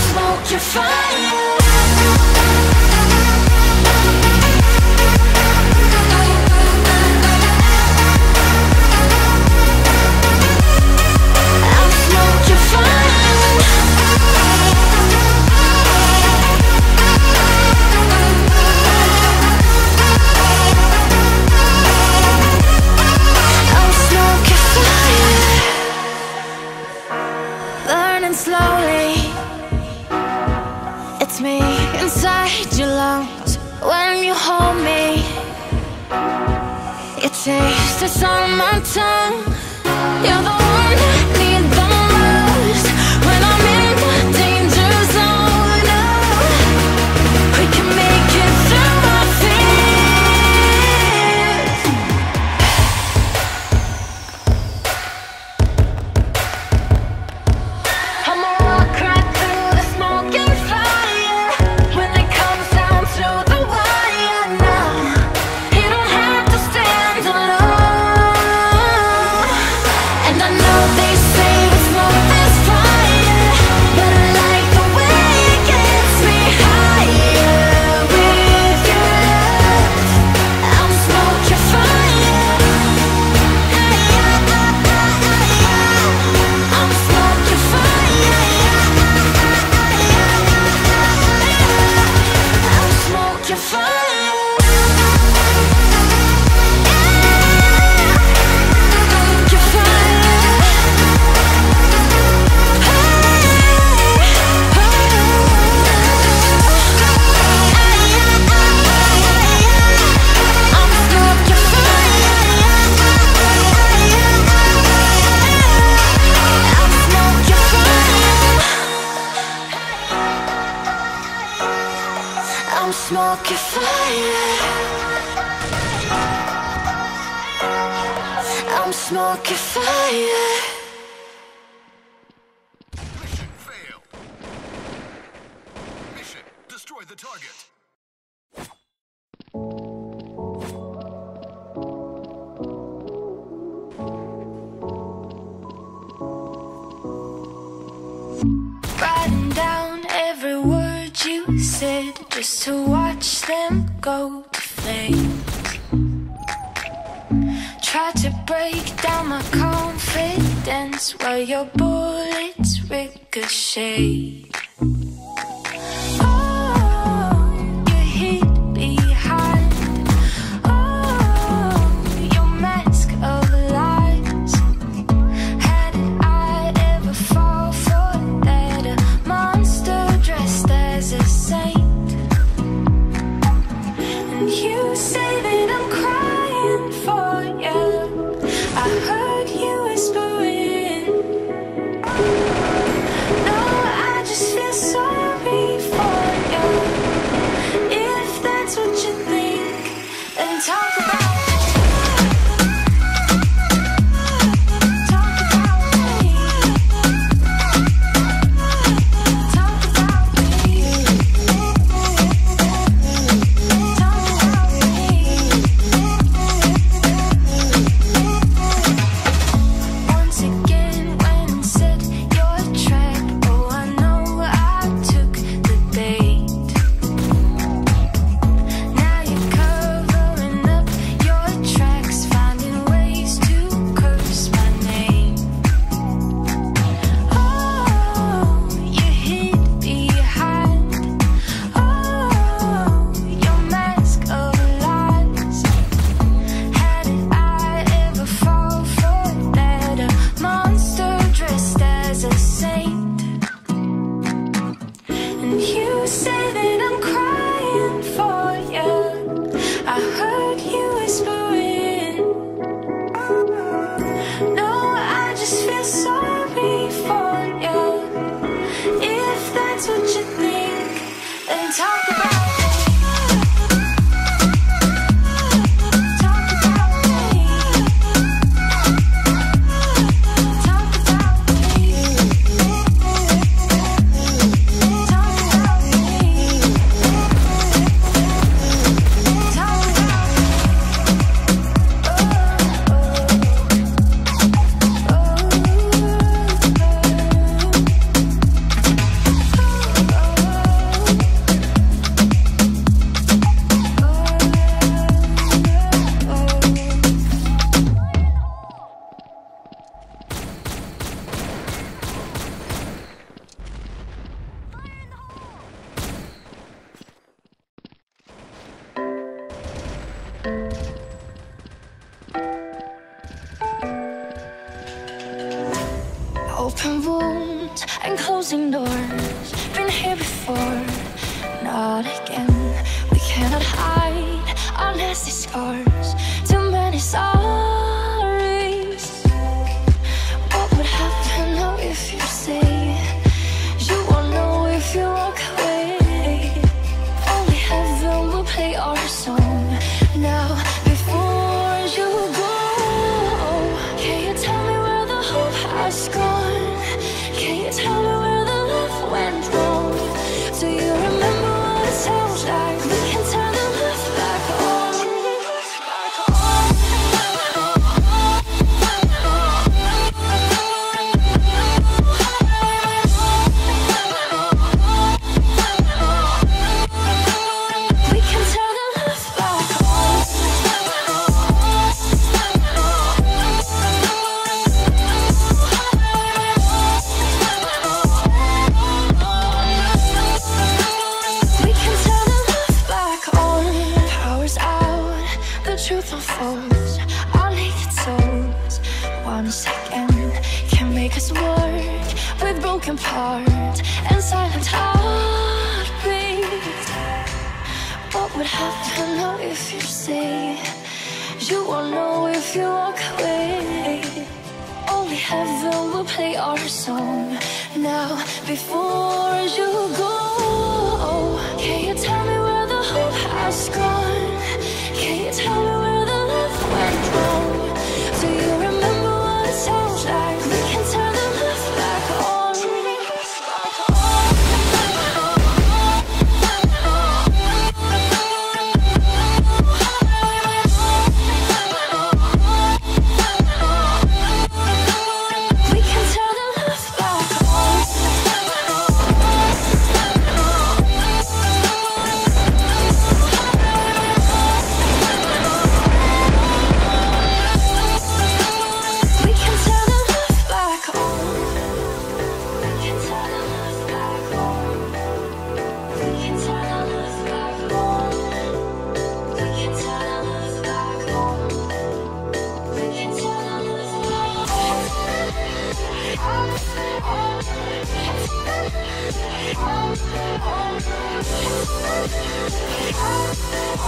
smoke your fire. Slowly, it's me inside your lungs. When you hold me, it tastes it's on my tongue. You're the one I need the most when I'm in the danger zone. Oh, we can make it through our smoke your fire. I'm smoke your fire. Mission failed. Mission destroy the target. Writing down every word you said just to watch them go to flame. Tried to break down my confidence while your bullets ricochet. So Open wounds and closing doors. Been here before, not again. We cannot hide our nasty scars. Too many sorries. What would happen now if you say you won't know if you walk away? Only heaven will play our song now before you go. Can you tell me where the hope has gone? Can you tell me where the love went wrong? Do you remember what it sounds like? We can turn the love back on. We can turn the love back on. We can turn the love back on. Power's out, the truth unfolds. Our naked souls, 1 second can make us work with broken parts and silent heartbeats. What would happen now if you say you won't know if you walk away? Only heaven will play our song now before you go. Can you tell me where the hope has gone? Can you tell me where the love went wrong? Do you remember what it sounds like? We can turn the love back on. We can turn the love back on. We can turn the love back on. We can turn the love back on. We can turn the love back on. We can turn the love back on. We can turn the love back on.